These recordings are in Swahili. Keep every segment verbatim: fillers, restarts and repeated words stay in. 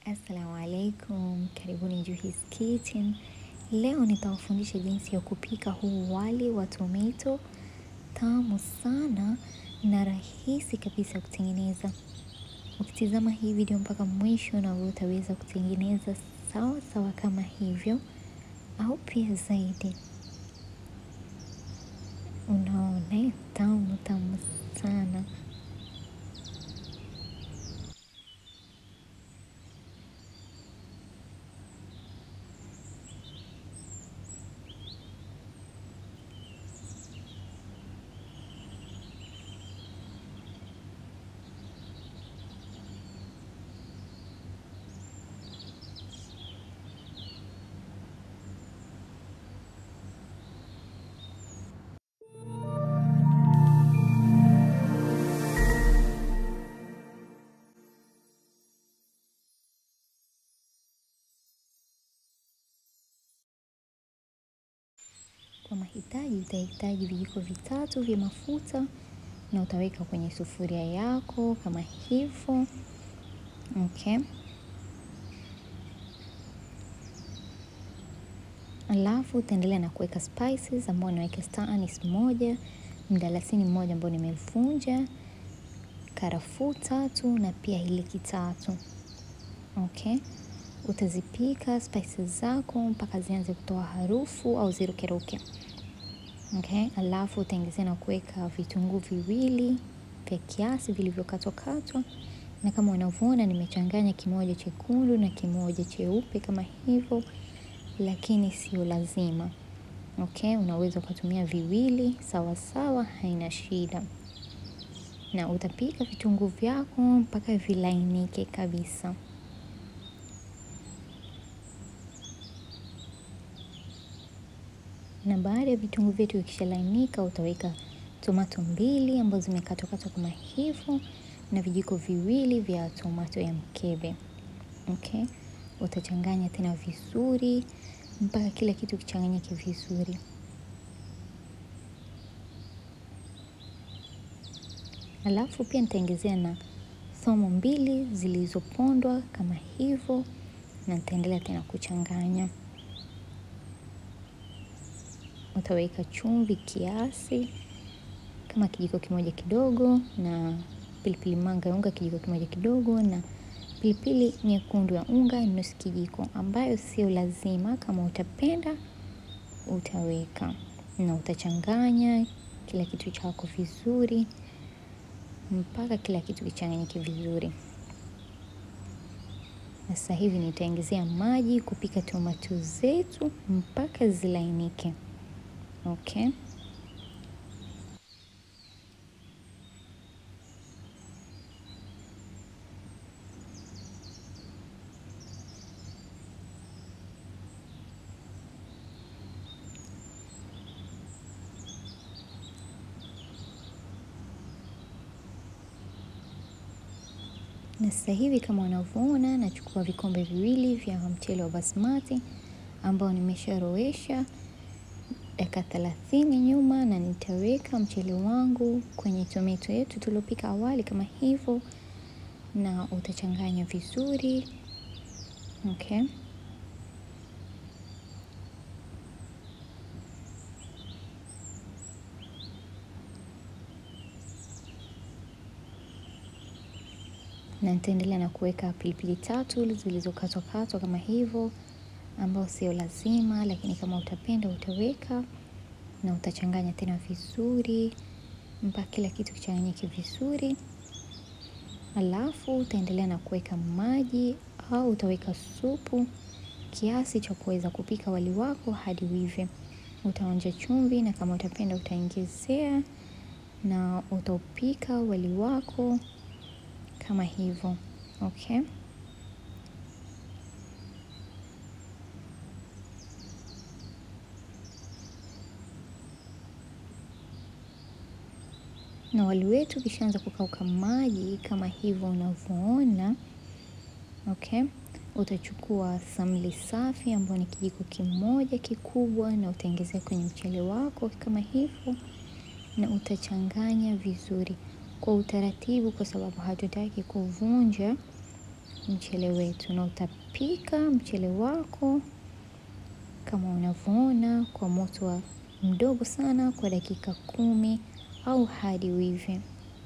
Assalamu alaikum, karibuni Juhys Kitchen. Leo nitawafundisha jinsi ya kupika huu wali wa tomato tamu sana na rahisi kabisa kutengeneza. Ukitizama hii video mpaka mwisho na utaweza kutengeneza sawa sawa kama hivyo au pia zaidi. Unaona tamu tamu sana. Kwa mahitaji utahitaji vijiko vitatu vya mafuta na utaweka kwenye sufuria yako kama hivyo. Okay. Alafu utaendelea na kuweka spices ambao naweka star anise moja, mdalasini mmoja ambao nimevunja, karafuu tatu na pia iliki tatu. Okay. Utazipika spices zako mpaka zianze kutoa harufu au zirukeruke. Okay, alafu utaongezea na kuweka vitunguu viwili vya kiasi vilivyokatwa katwa, na kama unavyoona nimechanganya kimoja chekundu na kimoja cheupe kama hivyo, lakini sio lazima. Okay, unaweza kutumia viwili sawa sawa, haina shida. Na utapika vitunguu vyako mpaka vilainike kabisa. Na baada ya vitunguu vyetu vikishalainika, utaweka tomato mbili ambazo zimekatwa katwa kama hivyo na vijiko viwili vya tomato ya mkebe. Okay? Utachanganya tena vizuri mpaka kila kitu kichanganyike vizuri. Alafu pia nitaongezea na thomo mbili zilizopondwa kama hivyo na nitaendelea tena kuchanganya. Utaweka chumvi kiasi kama kijiko kimoja kidogo, na pilipili manga ya unga kijiko kimoja kidogo, na pilipili nyekundu ya unga nusu kijiko, ambayo sio lazima. Kama utapenda utaweka, na utachanganya kila kitu chako vizuri mpaka kila kitu kichanganyike vizuri. Na sasa hivi nitaongezea maji kupika tomato zetu mpaka zilainike. Okay. Na sasa hivi kama unavyoona, nachukua vikombe viwili vya mchele wa basmati ambao nimesharowesha dakika thelathini nyuma, na nitaweka mchele wangu kwenye tomato yetu tuliyopika awali kama hivyo, na utachanganya vizuri. Okay. Na nitaendelea na kuweka pilipili tatu zilizokatwa katwa kama hivyo, ambao sio lazima, lakini kama utapenda utaweka, na utachanganya tena vizuri mpaka kila kitu kichanganyike vizuri. Alafu utaendelea na kuweka maji au utaweka supu kiasi cha kuweza kupika wali wako hadi uive. Utaonja chumvi, na kama utapenda utaongezea, na utapika wali wako kama hivyo. Okay. Na wali wetu kishaanza kukauka maji kama hivyo unavyoona. Okay. Utachukua samli safi ambayo ni kijiko kimoja kikubwa, na utaongezea kwenye mchele wako kama hivyo, na utachanganya vizuri kwa utaratibu, kwa sababu hatutaki kuvunja mchele wetu, na utapika mchele wako kama unavyoona kwa moto wa mdogo sana kwa dakika kumi au hadi uive.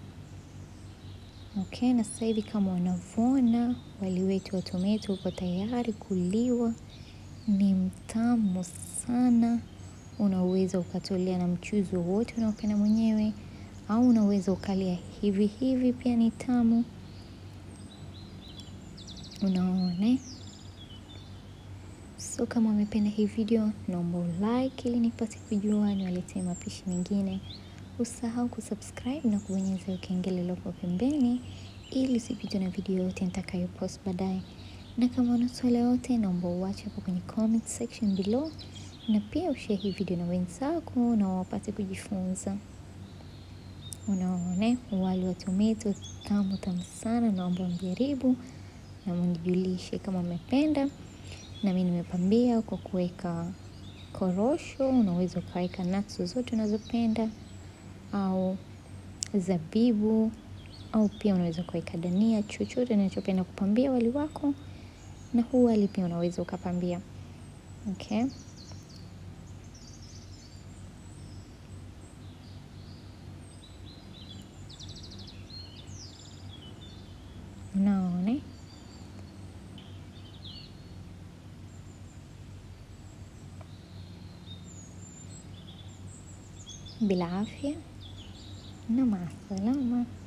Okay, na sasa hivi kama unavyoona wali wetu wa tomato uko tayari kuliwa. Ni mtamu sana. Unaweza ukatolea na mchuzi wowote unaopenda mwenyewe, au unaweza ukalia hivi hivi, pia ni tamu. Unaona? So kama umependa hii video, naomba like ili nipate kujua niwaletee mapishi mengine. Usahau kusubscribe na kubonyeza kengele iliyoko pembeni ili usipitwe na video yote nitakayopost baadaye. Na kama una swali lolote, naomba uache hapo kwenye comment section below, na pia ushare hii video na wenzako na wapate kujifunza. Unaona, wali wa tomato tamu tamu sana. Naomba mjaribu na mnijulishe kama mmependa. Na mimi nimepambia kwa kuweka korosho. Unaweza ukaweka nuts zote unazopenda, au zabibu, au pia unaweza kuweka dania, chochote unachopenda kupambia wali wako. Na huu wali pia unaweza ukapambia. Okay? Unaona? Bila afya na maasalama.